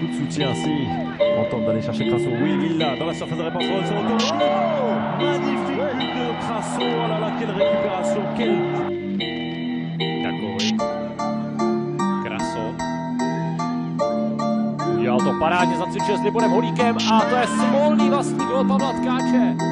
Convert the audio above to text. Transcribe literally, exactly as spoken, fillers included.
beaucoup de soutien si on tente d'aller chercher Crasso. Oui, Villa dans la surface de réparation sur le retour. Oh, magnifique but de Crasso. Oh là là, quelle récupération, quel... Takový. Crasso. Udělal to parádně, zacvičil s Liborem Holíkem a to je smolný vlastní gól Pavla Tkáče.